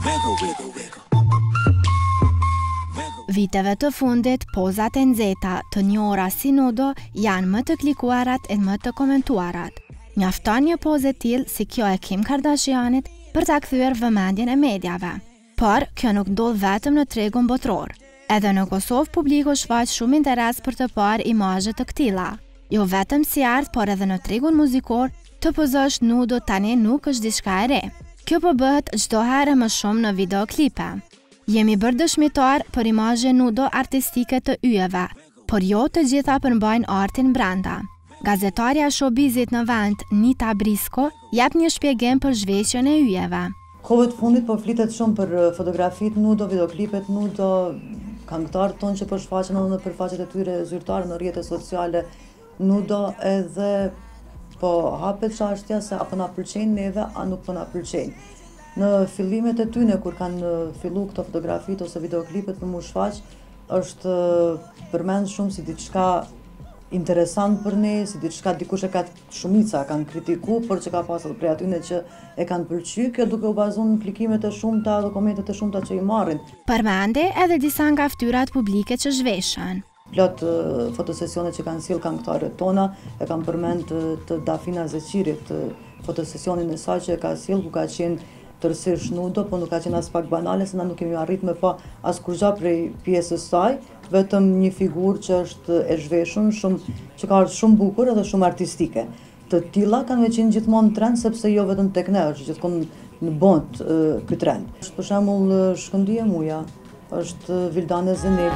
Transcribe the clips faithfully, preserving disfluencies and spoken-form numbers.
Viteve të fundit, pozat e nxehta të njohura si nudo janë më të klikuarat e më të komentuarat. Mjafton një pozë e tillë si kjo e Kim Kardashianit për ta kthyer vëmendjen e mediave. Por kjo nuk ndodh vetëm në tregun botror. Edhe në Kosovë publiku shfaq shumë interes për të parë imazhe të këtilla. Jo vetëm si art, por edhe në tregun muzikor, të pozosh nudo tani nuk është diçka e re. Kjo po bëhet çdo herë më shumë në videoklipe. Jemi bërë dëshmitar për imazhe nudo artistike të yjeve, por jo të gjitha përmbajnë artin brenda. Gazetarja showbizit në vend, Nita Brisko, jep një shpjegim për zhveshjen e yjeve. Kohët fundit po flitet shumë për fotografit nudo, videoklipet nudo, këngëtarët tonë që po shfaqen edhe në përfaqet e tyre zyrtare në rrjetet sociale nudo, edhe po hapet çështja se apo na pëlqejnë neve, a nuk po na pëlqejnë. Në fillimet e tyne, kur kanë fillu këto fotografit ose videoklipet për mu shfaq, është përmend shumë si diçka interesant për ne, si diçka dikush e ka shumica kanë kritiku, por që ka pasur prej atyne që e kanë pëlqy, kjo duke u bazuar në klikimet e shumta dhe komentet e shumta që i marrin. Përmende edhe disa nga fytyrat publike që zhveshën. Plot fotosesione që kanë sjell këngëtarët tona, e kanë përmend të Dafina Zeqirit, fotosesionin e saj që e ka sjell, ku ka qenë tërësisht nudo, po nuk ka qenë as pak banale, se na nuk kemi arrit me pa as kurgja prej pjesës saj, vetëm një figurë që është e zhveshur, shumë që ka shumë bukur edhe shumë artistike. Të tilla kanë qenë gjithmonë trend, sepse jo vetëm tek ne, është gjithmonë në botë ky trend. Është për shembull Shkëndije Muja, është Vildane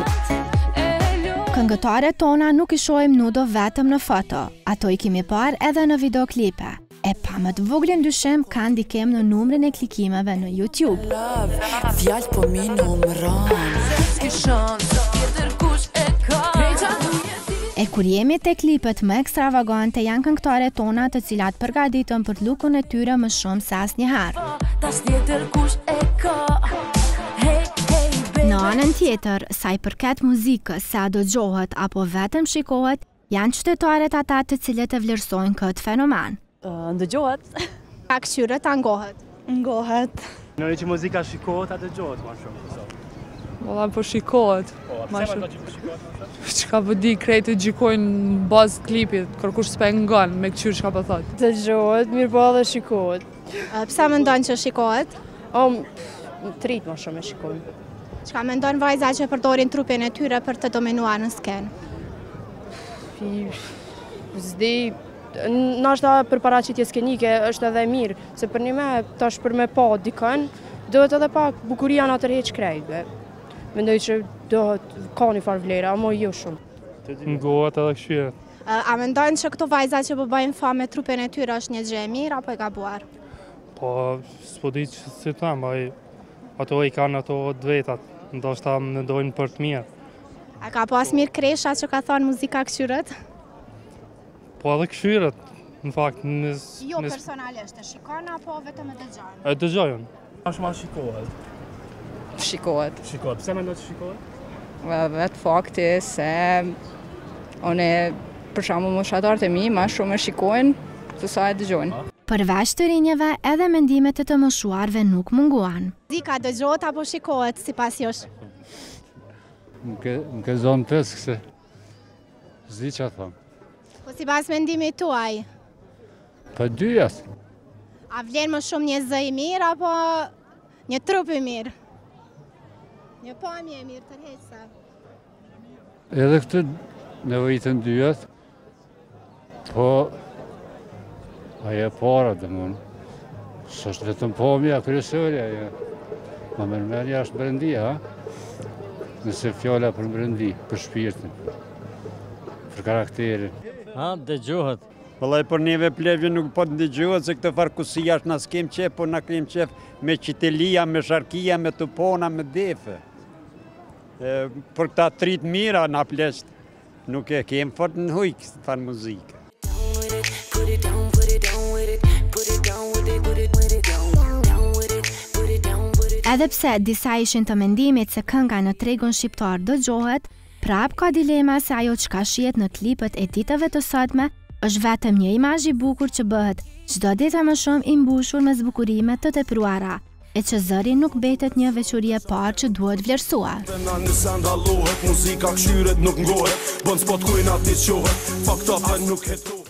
Zenebi. Këngëtarët tona nuk i shohim nudo vetëm në foto, ato i kemi parë edhe në videoklipe. E pa më të voglën dyshim ka ndikim në numrin e klikimeve në YouTube. Fjallë po mi numëron. E kur jemi te klipet më ekstravagante janë këngëtarët tona të cilat përgatiten për lukun e tyre më shumë se asnjëherë. Në anën tjetër, sa i përket muzikës, sa dëgjohet apo vetëm shikohet, janë qytetarët ata të cilët e vlerësojnë këtë fenomen. Ndëgjohet. A këshyre ta ngohet? Ngohet. Nëri që muzika shikohet, a dëgjohet ma shumë? Valla po shikohet. Po, a pëse me to që po shikohet ma shumë? Qka po di, krejt të gjikojnë në bazë klipit, kërkush s'pe ngan, me këqyr qka po thot. Dëgjohet, mirë po edhe shikohet. Pse me ndonë që shikohet? O, të rritë ma shumë e shikojnë. Qka me ndonë vajza që përdorin trupin e tyre për të dominuar në skenë? Zdi, nashta për paraqitje skenike është edhe mirë, se për një me tash për me pa dikën, dohet edhe pak bukuria në tërheq krejtve. Mendoj që dohet ka një farë vlera, ama jo shumë. Ngohet edhe këshyret. A mendojnë që këto vajza që po bëjnë famë me trupin e tyre është një gjë e mirë apo e gabuar? Po, s'po di që si të them, ato i kanë ato dvetat, ndoshta mendojnë për të mirë. A ka pas mirë kresha që ka thonë muzika këshyret? Po edhe këshyret, në fakt. Nës, jo nës... personalisht, e shikon apo vetëm e dëgjojnë? E dëgjojnë. Ashtë ma shikohet? Shikohet. Shikohet, pse me ndo që shikohet? Vetë fakti se one, për shembull moshatarët e mi, ma shumë e shikojnë, se sa e dëgjojnë. Përveç të rinjeve, edhe mendimet e të moshuarve nuk munguan. Muzika dëgjohet apo shikohet sipas jush? Më ke zonë tësë këse, zdi që a thonë. Po si pas mendimit tuaj? Për dyjas. A vlen më shumë një zë i mirë apo një trup i mirë? Një pamje e mirë tërheqësa. Edhe këtë nevojitën dyjas, po aja para dhe mund. Së është vetëm pamja, kryesërja. Ma mërmerja është brendia, nëse fjalla për brendi, për shpirtin, për karakterin. Ha, dëgjohet. Vëllai, për neve plevje nuk po të dëgjohet, se këtë farkusia është na s'kem qef, po na kem qef me qitelia, me sharkia, me tupona, me defe. E, për këta trit mira na plesht, nuk e kem fort në hujk fan muzike. Edhe pse disa ishin të mendimit se kënga në tregun shqiptar dëgjohet, prap ka dilema se ajo çka shihet në klipet e ditëve të sotme është vetëm një imazh i bukur që bëhet çdo ditë më shumë i mbushur me zbukurime të tepruara. e që zëri nuk betet një veçori e parë që duhet vlerësuar. Nëse ndallohet, muzika këshyret nuk ngohet, bën spot kujna ti qohet, fucked up nuk hetohet.